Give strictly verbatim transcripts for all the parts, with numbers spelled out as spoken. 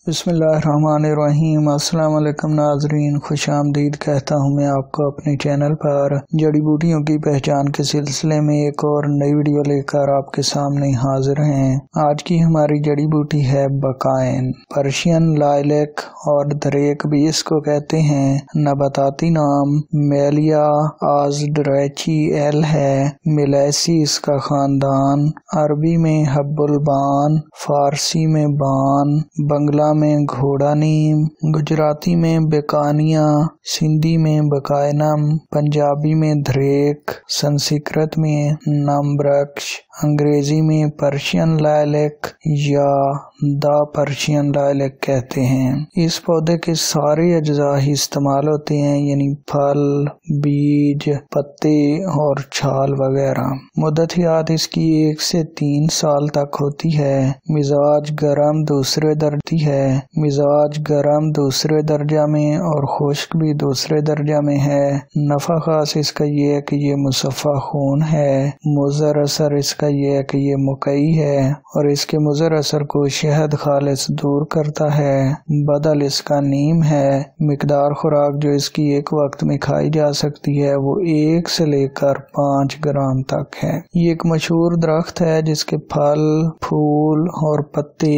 بسم اللہ الرحمن الرحیم۔ السلام علیکم ناظرین، خوش آمدید کہتا ہوں میں آپ کو اپنے چینل پر جڑی بوٹیوں کی پہچان کے سلسلے میں ایک اور نئی ویڈیو لے کر آپ کے سامنے حاضر ہیں۔ آج کی ہماری جڑی بوٹی ہے بقائن، پرشین لائلیک اور دریک بھی اس کو کہتے ہیں۔ نباتاتی نام میلیا آزڈریچی ایل ہے، ملیسی اس کا خاندان، عربی میں حب البان، فارسی میں بان، بنگلہ میں گھوڑا نیم، گجراتی میں بیکانیا، سندھی میں بقائنم، پنجابی میں دھریک، سنسکرت میں نامبرکش، انگریزی میں پرشین لائلیک یا دا پرشین لائلیک کہتے ہیں۔ اس پودے کے سارے اجزاء ہی استعمال ہوتے ہیں، یعنی پھل، بیج، پتے اور چھال وغیرہ۔ مدت حیات اس کی ایک سے تین سال تک ہوتی ہے۔ مزاج گرم دوسرے درجے ہے، مزاج گرم دوسرے درجہ میں اور خشک بھی دوسرے درجہ میں ہے۔ نفع خاص اس کا یہ ہے کہ یہ مصفہ خون ہے۔ مضر اثر اس کا یہ ہے کہ یہ مقعی ہے اور اس کے مضر اثر کو شہد خالص دور کرتا ہے۔ بدل اس کا نیم ہے۔ مقدار خوراک جو اس کی ایک وقت میں کھائی جا سکتی ہے وہ ایک سے لے کر پانچ گرام تک ہے۔ یہ ایک مشہور درخت ہے جس کے پھل، پھول اور پتے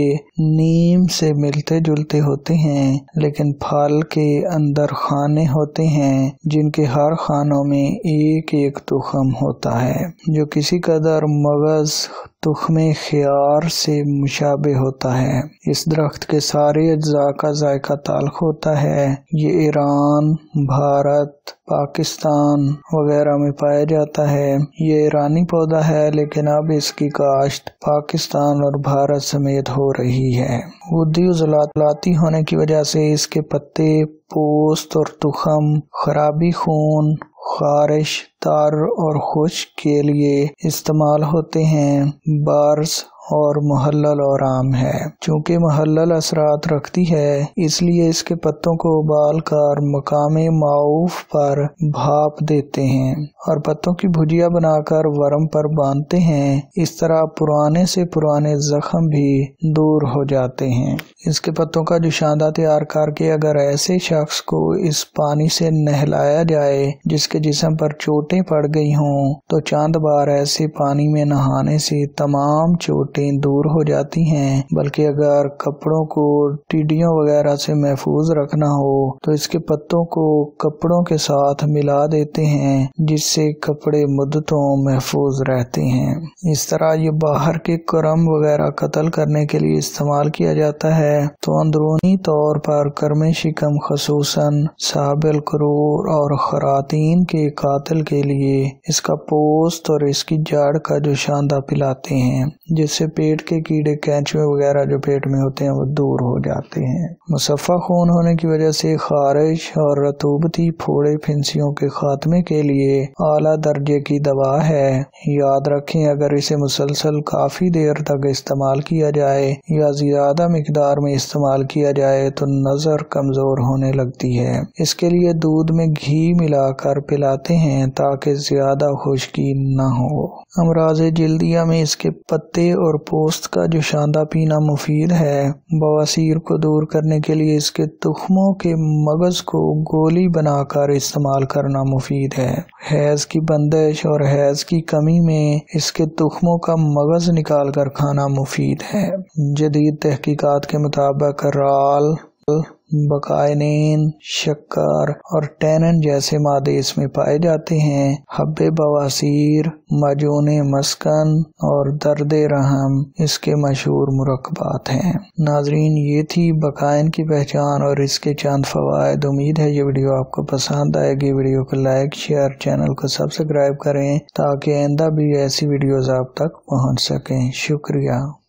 نیم سے ملتے جلتے ہوتے ہیں، لیکن پھل کے اندر خانے ہوتے ہیں جن کے ہر خانوں میں ایک ایک تخم ہوتا ہے جو کسی قدر مغز تخم خیار سے مشابہ ہوتا ہے۔ اس درخت کے سارے اجزاء کا ذائقہ تلخ ہوتا ہے۔ یہ ایران، بھارت، پاکستان وغیرہ میں پایا جاتا ہے۔ یہ ایرانی پودا ہے لیکن اب اس کی کاشت پاکستان اور بھارت سمیت ہو رہی ہے۔ ودی عضلاتی ہونے کی وجہ سے اس کے پتے، پوست اور تخم خرابی خون، خارش، تر اور خشک کے لیے استعمال ہوتے ہیں۔ بارس اور محلل اور عام ہے۔ چونکہ محلل اثرات رکھتی ہے اس لیے اس کے پتوں کو ابال کر مقام معروف پر بھاپ دیتے ہیں اور پتوں کی بھجیا بنا کر ورم پر باندھتے ہیں۔ اس طرح پرانے سے پرانے زخم بھی دور ہو جاتے ہیں۔ اس کے پتوں کا جوشاندہ تیار کر کے اگر ایسے شخص کو اس پانی سے نہلایا جائے جس کے جسم پر چوٹیں پڑ گئی ہوں تو چند بار ایسے پانی میں نہانے سے تمام چوٹیں دور ہو جاتی ہیں، بلکہ اگر کپڑوں کو ٹڈیوں وغیرہ سے محفوظ رکھنا ہو تو اس کے پتوں کو کپڑوں کے ساتھ ملا دیتے ہیں جس سے کپڑے مدتوں محفوظ رہتے ہیں۔ اس طرح یہ باہر کے کرم وغیرہ قتل کرنے کے لیے استعمال کیا جاتا ہے تو اندرونی طور پر کرم شکم خصوصاً صاحب القرور اور خراطین کے قاتل کے لیے اس کا پوست اور اس کی جڑ کا جوشاندہ پلاتے ہیں جس سے پیٹ کے کیڑے کینچوے وغیرہ جو پیٹ میں ہوتے ہیں وہ دور ہو جاتے ہیں۔ مصفہ خون ہونے کی وجہ سے خارش اور رطوبتی پھوڑے پھنسیوں کے خاتمے کے لیے اعلیٰ درجے کی دوا ہے۔ یاد رکھیں اگر اسے مسلسل کافی دیر تک استعمال کیا جائے یا زیادہ مقدار میں استعمال کیا جائے تو نظر کمزور ہونے لگتی ہے۔ اس کے لیے دودھ میں گھی ملا کر پلاتے ہیں تاکہ زیادہ خشکی نہ ہو۔ امراض جلدیہ میں اس کے پتے اور پوست کا جوشاندہ پینا مفید ہے۔ بواسیر کو دور کرنے کے لیے اس کے تخموں کے مغز کو گولی بنا کر استعمال کرنا مفید ہے۔ حیض کی بندش اور حیض کی کمی میں اس کے تخموں کا مغز نکال کر کھانا مفید ہے۔ جدید تحقیقات کے مطابق رال، بقائنین، شکر اور ٹینن جیسے مادے اس میں پائے جاتے ہیں۔ حب بواسیر، معجون مسکن اور درد رحم اس کے مشہور مرکبات ہیں۔ ناظرین یہ تھی بقائن کی پہچان اور اس کے چند فوائد۔ امید ہے یہ ویڈیو آپ کو پسند آئے گی۔ ویڈیو کو لائک، شیئر، چینل کو سبسکرائب کریں تاکہ آئندہ بھی ایسی ویڈیوز آپ تک پہنچ سکیں۔ شکریہ۔